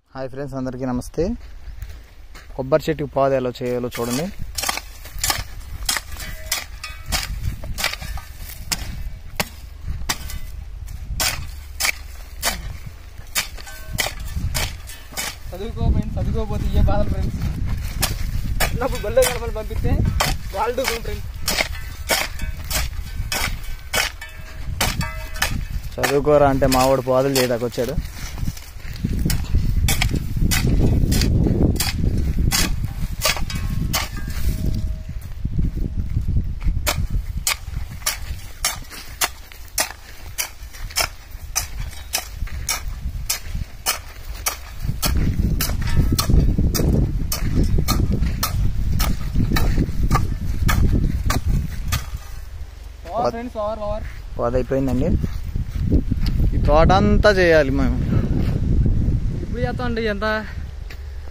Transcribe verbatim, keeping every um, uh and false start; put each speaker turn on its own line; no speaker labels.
Hi friends, అందరికీ నమస్తే. కొబ్బరి చెట్టుకి పాదు ఎలా చేయాలో చూడండి.
చదువుకో ఫ్రెండ్స్, చదువుకోపోతే ఇయ్యే బాధలు ఫ్రెండ్స్. చిన్నప్పుడు బల్లే కడపలు పంపిస్తే వాళ్ళు ఫ్రెండ్స్.
చదువుకోరా అంటే మావాడు పాదులు చేయడానికి వచ్చాడు.
ఫ్రెండ్స్ పవర్ పవర్
పాదు అయిపోయిందండి. ఈ తోట అంతా చేయాలి మేము.
ఇప్పుడు చేస్తామండి ఎంత